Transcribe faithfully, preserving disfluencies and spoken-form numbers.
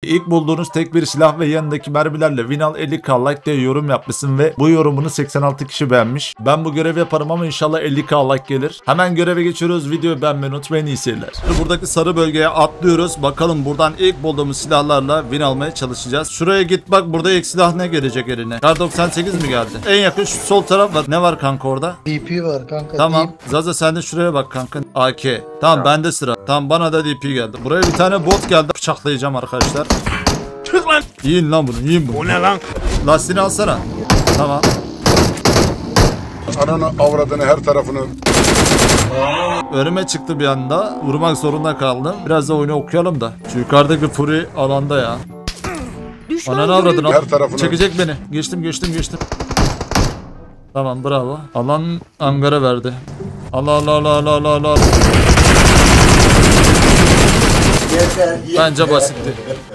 İlk bulduğunuz tek bir silah ve yanındaki mermilerle Vinal elli k like diye yorum yapmışsın ve bu yorumunu seksen altı kişi beğenmiş. Ben bu görevi yaparım ama inşallah elli k like gelir. Hemen göreve geçiyoruz. Videoyu beğenmeyi unutmayın. İyi seyirler. Buradaki sarı bölgeye atlıyoruz. Bakalım buradan ilk bulduğumuz silahlarla win almaya çalışacağız. Şuraya git bak, burada ilk silah ne gelecek eline? Kar doksan sekiz mi geldi? En yakın şu sol taraf var. Ne var kanka orada? D P var kanka. Tamam. D P. Zaza sen de şuraya bak kanka. A K. Tamam, bende sıra. Tamam, bana da D P geldi. Buraya bir tane bot geldi. Bıçaklayacağım arkadaşlar. Çık lan. Yiyin lan bunu. Yiyin bunu. O ne lan? Lastiğini alsana. Tamam. Ananı avradını her tarafını. Önüme çıktı bir anda. Vurmak zorunda kaldım. Biraz da oyunu okuyalım da. Şu yukarıdaki Fury alanda ya. Ananı avradını. Her tarafını. Çekecek beni. Geçtim geçtim geçtim. Tamam, bravo. Alan Angara verdi. Allah Allah Allah Allah Allah Allah. Yeter, yeter. Bence basitti.